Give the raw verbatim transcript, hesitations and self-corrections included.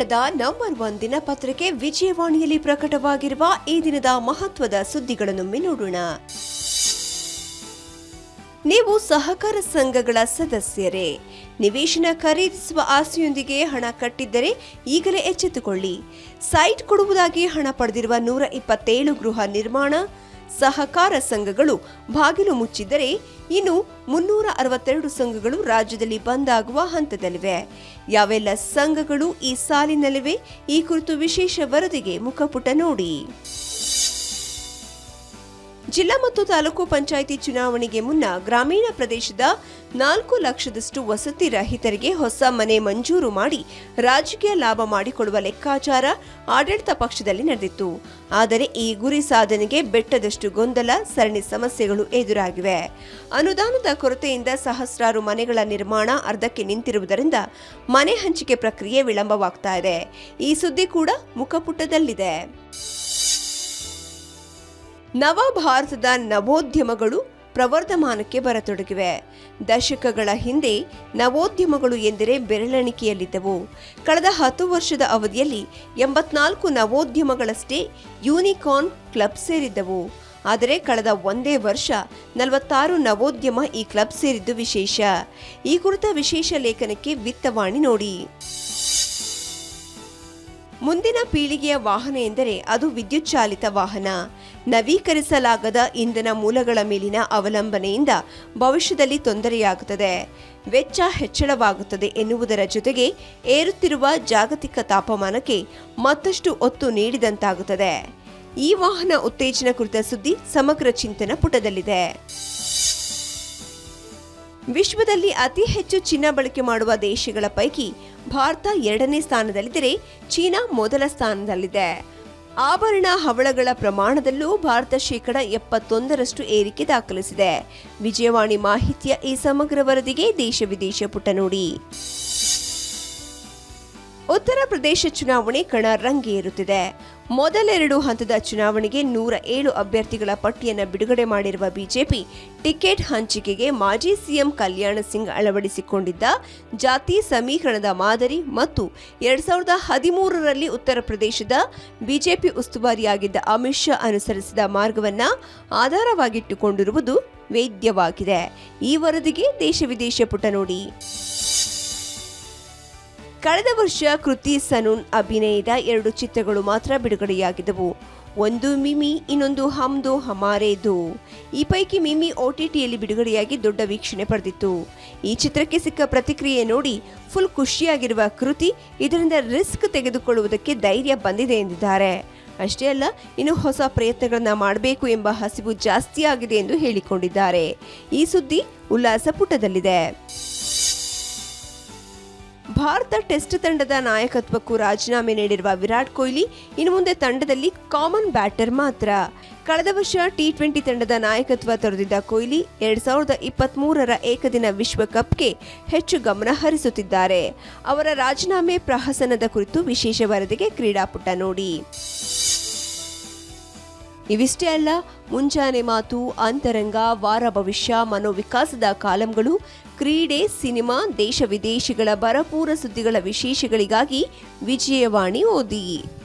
ಕನ್ನಡದ number one ದಿನಪತ್ರಿಕೆ ವಿಜಯವಾಣಿಯಲ್ಲಿ ಪ್ರಕಟವಾಗಿರುವ ಈ ದಿನದ ಮಹತ್ವದ ಸುದ್ದಿಗಳನ್ನೊಮ್ಮೆ ನೋಡೋಣ. ನೀವು ಸಹಕಾರ ಸಂಘಗಳ ಸದಸ್ಯರೇ? ನಿವೇಶನ ಖರೀದಿಸುವ ಆಸೆಯೊಂದಿಗೆ ಹಣ ಕಟ್ಟಿದ್ದರೆ ಈಗಲೇ ಎಚ್ಚೆತ್ತುಕೊಳ್ಳಿ. ಸೈಟ್ ಕೊಡುವುದಾಗಿ ಹಣ ಪಡೆದಿರುವ ನೂರ ಇಪ್ಪತ್ತೇಳು ಗೃಹ ನಿರ್ಮಾಣ ಸಹಕಾರ ಸಂಘಗಳು ಬಾಗಿಲು ಮುಚ್ಚಿದ್ದರೆ ಇನ್ನು ಮುನ್ನೂರ ಅರವತ್ತೆರಡು ಸಂಘಗಳು ರಾಜ್ಯದಲ್ಲಿ ಬಂದ್ ಆಗುವ ಹಂತದಲ್ಲಿವೆ. ಯಾವೆಲ್ಲ ಸಂಘಗಳು ಈ ಸಾಲಿನಲ್ಲಿವೆ? ಈ ಕುರಿತು ವಿಶೇಷ ವರದಿಗೆ ಮುಖಪುಟ ನೋಡಿ. ಜಿಲ್ಲಾ ಮತ್ತು ತಾಲೂಕು ಪಂಚಾಯಿತಿ ಚುನಾವಣೆಗೆ ಮುನ್ನ ಗ್ರಾಮೀಣ ಪ್ರದೇಶದ ನಾಲ್ಕು ಲಕ್ಷದಷ್ಟು ವಸತಿ ರಹಿತರಿಗೆ ಹೊಸ ಮನೆ ಮಂಜೂರು ಮಾಡಿ ರಾಜಕೀಯ ಲಾಭ ಮಾಡಿಕೊಳ್ಳುವ ಲೆಕ್ಕಾಚಾರ ಆಡಳಿತ ಪಕ್ಷದಲ್ಲಿ ನಡೆದಿತ್ತು. ಆದರೆ ಈ ಗುರಿ ಸಾಧನೆಗೆ ಬೆಟ್ಟದಷ್ಟು ಗೊಂದಲ, ಸರಣಿ ಸಮಸ್ಯೆಗಳು ಎದುರಾಗಿವೆ. ಅನುದಾನದ ಕೊರತೆಯಿಂದ ಸಹಸ್ರಾರು ಮನೆಗಳ ನಿರ್ಮಾಣ ಅರ್ಧಕ್ಕೆ ನಿಂತಿರುವುದರಿಂದ ಮನೆ ಹಂಚಿಕೆ ಪ್ರಕ್ರಿಯೆ ವಿಳಂಬವಾಗ್ತಾ ಇದೆ. ಈ ಸುದ್ದಿ ಕೂಡ ಮುಖಪುಟದಲ್ಲಿದೆ. ನವ ಭಾರತದ ನವೋದ್ಯಮಗಳು ಪ್ರವರ್ಧಮಾನಕ್ಕೆ ಬರತೊಡಗಿವೆ. ದಶಕಗಳ ಹಿಂದೆ ನವೋದ್ಯಮಗಳು ಎಂದರೆ ಬೆರಳೆಣಿಕೆಯಲ್ಲಿದ್ದವು. ಕಳೆದ ಹತ್ತು ವರ್ಷದ ಅವಧಿಯಲ್ಲಿ ಎಂಬತ್ನಾಲ್ಕು ನವೋದ್ಯಮಗಳಷ್ಟೇ ಯೂನಿಕಾರ್ನ್ ಕ್ಲಬ್ ಸೇರಿದ್ದವು. ಆದರೆ ಕಳೆದ ಒಂದೇ ವರ್ಷ ನಲವತ್ತಾರು ನವೋದ್ಯಮ ಈ ಕ್ಲಬ್ ಸೇರಿದ್ದು ವಿಶೇಷ. ಈ ಕುರಿತ ವಿಶೇಷ ಲೇಖನಕ್ಕೆ ವಿತ್ತವಾಣಿ ನೋಡಿ. ಮುಂದಿನ ಪೀಳಿಗೆಯ ವಾಹನ ಎಂದರೆ ಅದು ವಿದ್ಯುತ್ ಚಾಲಿತ ವಾಹನ. ನವೀಕರಿಸಲಾಗದ ಇಂಧನ ಮೂಲಗಳ ಮೇಲಿನ ಅವಲಂಬನೆಯಿಂದ ಭವಿಷ್ಯದಲ್ಲಿ ತೊಂದರೆಯಾಗುತ್ತದೆ, ವೆಚ್ಚ ಹೆಚ್ಚಳವಾಗುತ್ತದೆ ಎನ್ನುವುದರ ಜೊತೆಗೆ ಏರುತ್ತಿರುವ ಜಾಗತಿಕ ತಾಪಮಾನಕ್ಕೆ ಮತ್ತಷ್ಟು ಒತ್ತು ನೀಡಿದಂತಾಗುತ್ತದೆ. ಈ ವಾಹನ ಉತ್ತೇಜನ ಕುರಿತ ಸುದ್ದಿ ಸಮಗ್ರ ಚಿಂತನ ಪುಟದಲ್ಲಿದೆ. ವಿಶ್ವದಲ್ಲಿ ಅತಿ ಹೆಚ್ಚು ಚಿನ್ನ ಬಳಕೆ ಮಾಡುವ ದೇಶಗಳ ಪೈಕಿ ಭಾರತ ಎರಡನೇ ಸ್ಥಾನದಲ್ಲಿದ್ದರೆ ಚೀನಾ ಮೊದಲ ಸ್ಥಾನದಲ್ಲಿದೆ. ಆಭರಣ ಹವಳಗಳ ಪ್ರಮಾಣದಲ್ಲೂ ಭಾರತ ಶೇಕಡ ಎಪ್ಪತ್ತೊಂದರಷ್ಟು ಏರಿಕೆ ದಾಖಲಿಸಿದೆ. ವಿಜಯವಾಣಿ ಮಾಹಿತಿಯ ಈ ಸಮಗ್ರ ವರದಿಗೆ ದೇಶ ವಿದೇಶ ಪುಟ ನೋಡಿ. ಉತ್ತರ ಪ್ರದೇಶ ಚುನಾವಣೆ ಕಣ ರಂಗೇರುತ್ತಿದೆ. ಮೊದಲೆರಡು ಹಂತದ ಚುನಾವಣೆಗೆ ನೂರ ಏಳು ಅಭ್ಯರ್ಥಿಗಳ ಪಟ್ಟಿಯನ್ನು ಬಿಡುಗಡೆ ಮಾಡಿರುವ ಬಿಜೆಪಿ ಟಿಕೆಟ್ ಹಂಚಿಕೆಗೆ ಮಾಜಿ ಸಿಎಂ ಕಲ್ಯಾಣ ಸಿಂಗ್ ಅಳವಡಿಸಿಕೊಂಡಿದ್ದ ಜಾತಿ ಸಮೀಕರಣದ ಮಾದರಿ ಮತ್ತು ಎರಡ್ ಸಾವಿರದ ಹದಿಮೂರರಲ್ಲಿ ಉತ್ತರ ಪ್ರದೇಶದ ಬಿಜೆಪಿ ಉಸ್ತುವಾರಿಯಾಗಿದ್ದ ಅಮಿತ್ ಶಾ ಅನುಸರಿಸಿದ ಮಾರ್ಗವನ್ನು ಆಧಾರವಾಗಿಟ್ಟುಕೊಂಡಿರುವುದು ವೇದ್ಯವಾಗಿದೆ. ಈ ವರದಿಗೆ ದೇಶ ವಿದೇಶ ಪುಟ ನೋಡಿ. ಕಳೆದ ವರ್ಷ ಕೃತಿ ಸನೂನ್ ಅಭಿನಯದ ಎರಡು ಚಿತ್ರಗಳು ಮಾತ್ರ ಬಿಡುಗಡೆಯಾಗಿದ್ದವು. ಒಂದು ಮಿಮಿ, ಇನ್ನೊಂದು ಹಮ್ ದೋ ಹಮಾರೆ ದೋ. ಈ ಪೈಕಿ ಮಿಮಿ ಓಟಿಟಿಯಲ್ಲಿ ಬಿಡುಗಡೆಯಾಗಿ ದೊಡ್ಡ ವೀಕ್ಷಣೆ ಪಡೆದಿತ್ತು. ಈ ಚಿತ್ರಕ್ಕೆ ಸಿಕ್ಕ ಪ್ರತಿಕ್ರಿಯೆ ನೋಡಿ ಫುಲ್ ಖುಷಿಯಾಗಿರುವ ಕೃತಿ ಇದರಿಂದ ರಿಸ್ಕ್ ತೆಗೆದುಕೊಳ್ಳುವುದಕ್ಕೆ ಧೈರ್ಯ ಬಂದಿದೆ ಎಂದಿದ್ದಾರೆ. ಅಷ್ಟೇ ಅಲ್ಲ, ಇನ್ನು ಹೊಸ ಪ್ರಯತ್ನಗಳನ್ನ ಮಾಡಬೇಕು ಎಂಬ ಹಸಿವು ಜಾಸ್ತಿ ಆಗಿದೆ ಎಂದು ಹೇಳಿಕೊಂಡಿದ್ದಾರೆ. ಈ ಸುದ್ದಿ ಉಲ್ಲಾಸ ಪುಟದಲ್ಲಿದೆ. ಭಾರತ ಟೆಸ್ಟ್ ತಂಡದ ನಾಯಕತ್ವಕ್ಕೂ ರಾಜೀನಾಮೆ ನೀಡಿರುವ ವಿರಾಟ್ ಕೊಹ್ಲಿ ಇನ್ನು ಮುಂದೆ ತಂಡದಲ್ಲಿ ಕಾಮನ್ ಬ್ಯಾಟರ್ ಮಾತ್ರ. ಕಳೆದ ವರ್ಷ ಟಿ ಟ್ವೆಂಟಿ ತಂಡದ ನಾಯಕತ್ವ ತೊರೆದಿದ್ದ ಕೊಹ್ಲಿ ಎರಡ್ ಸಾವಿರದ ಇಪ್ಪತ್ತ್ ಮೂರರ ಏಕದಿನ ವಿಶ್ವಕಪ್ಗೆ ಹೆಚ್ಚು ಗಮನ ಹರಿಸುತ್ತಿದ್ದಾರೆ. ಅವರ ರಾಜೀನಾಮೆ ಪ್ರಹಸನದ ಕುರಿತು ವಿಶೇಷ ವರದಿಗೆ ಕ್ರೀಡಾಪುಟ ನೋಡಿ. ಇವಿಷ್ಟೇ ಅಲ್ಲ, ಮುಂಜಾನೆ ಮಾತು, ಅಂತರಂಗ, ವಾರ ಭವಿಷ್ಯ, ಮನೋವಿಕಾಸದ ಕಾಲಂಗಳು, ಕ್ರೀಡೆ, ಸಿನಿಮಾ, ದೇಶ ವಿದೇಶಗಳ ಭರಪೂರ ಸುದ್ದಿಗಳ ವಿಶೇಷಗಳಿಗಾಗಿ ವಿಜಯವಾಣಿ ಓದಿ.